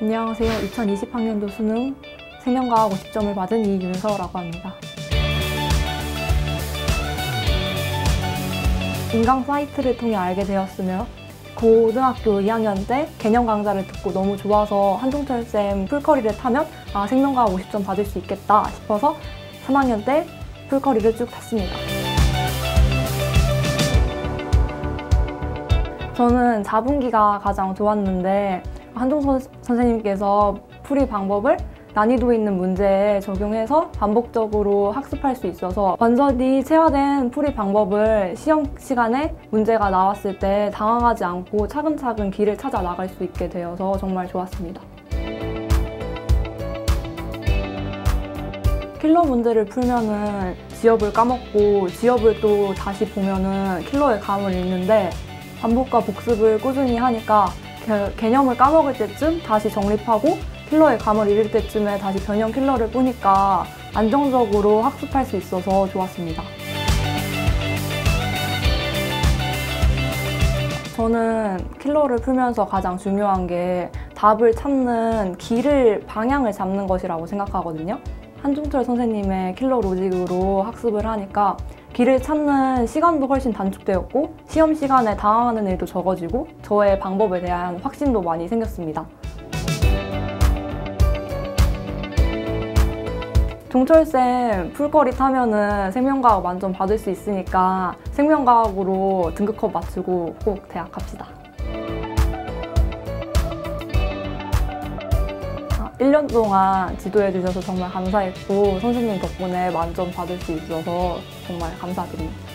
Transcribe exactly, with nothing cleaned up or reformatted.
안녕하세요. 이천이십 학년도 수능 생명과학 오십 점을 받은 이윤서라고 합니다. 인강 사이트를 통해 알게 되었으며 고등학교 이 학년 때 개념 강좌를 듣고 너무 좋아서 한종철쌤 풀커리를 타면 아, 생명과학 오십 점 받을 수 있겠다 싶어서 삼 학년 때 풀커리를 쭉 탔습니다. 저는 사 분기가 가장 좋았는데 한종철 선생님께서 풀이 방법을 난이도 있는 문제에 적용해서 반복적으로 학습할 수 있어서 완전히 체화된 풀이 방법을 시험 시간에 문제가 나왔을 때 당황하지 않고 차근차근 길을 찾아 나갈 수 있게 되어서 정말 좋았습니다. 킬러 문제를 풀면은 지엽을 까먹고 지엽을 또 다시 보면은 킬러의 감을 잃는데 반복과 복습을 꾸준히 하니까 개념을 까먹을 때쯤 다시 정립하고 킬러의 감을 잃을 때쯤에 다시 변형 킬러를 뿌니까 안정적으로 학습할 수 있어서 좋았습니다. 저는 킬러를 풀면서 가장 중요한 게 답을 찾는 길을, 방향을 잡는 것이라고 생각하거든요. 한종철 선생님의 킬러 로직으로 학습을 하니까 길을 찾는 시간도 훨씬 단축되었고 시험 시간에 당황하는 일도 적어지고 저의 방법에 대한 확신도 많이 생겼습니다. 종철쌤 풀커리 타면은 생명과학 만점 받을 수 있으니까 생명과학으로 등급컷 맞추고 꼭 대학 갑시다. 일 년 동안 지도해 주셔서 정말 감사했고 선생님 덕분에 만점 받을 수 있어서 정말 감사드립니다.